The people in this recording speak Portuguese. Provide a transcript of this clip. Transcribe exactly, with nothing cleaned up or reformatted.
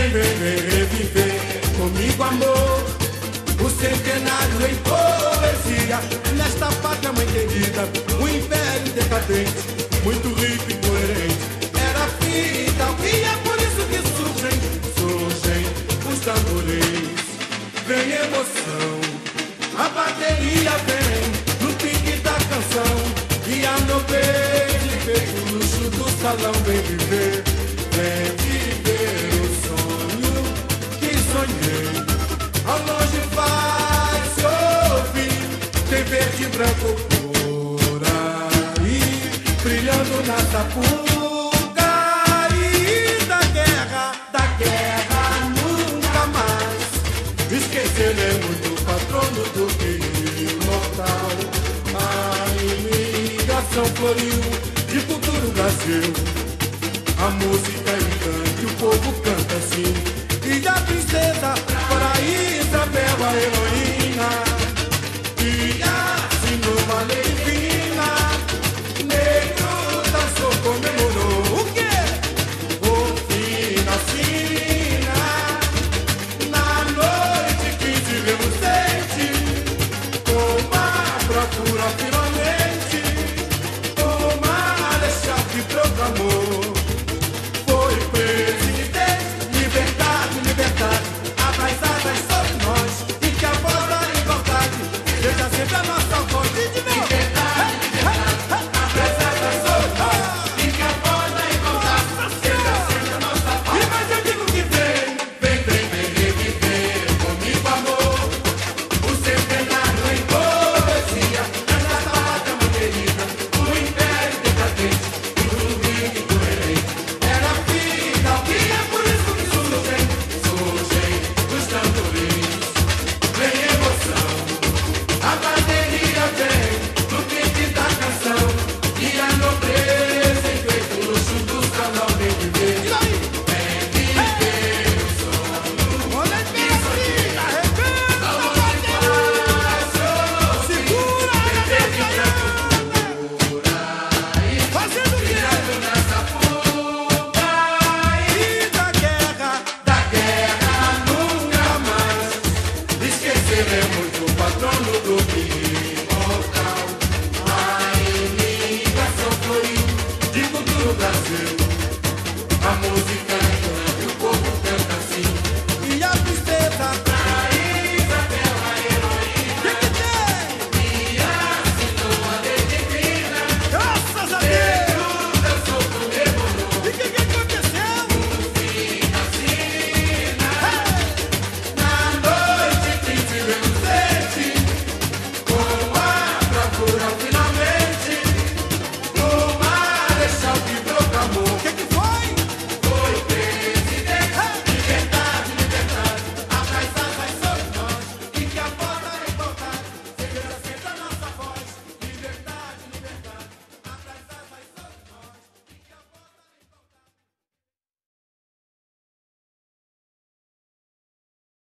Vem, vem, vem reviver comigo, amor, o centenário em poesia. Nesta pátria, mãe querida, o império decadente, muito rico e coerente, era vital. E é por isso que surgem, surgem os tambores. Vem emoção, a bateria vem no pique da canção. E a meu beijo, beijo, o luxo do salão. Vem viver, vem viver o sonho que sonhei. Ao longe vai se ouvir, tem verde e branco por aí, brilhando na sapuca. E da guerra, da guerra nunca mais esqueceremos do patrono do querido imortal. A imigração floriu de futuro Brasil, a música encanta e o povo canta assim. E a princesa para Isabel, a heroína, e a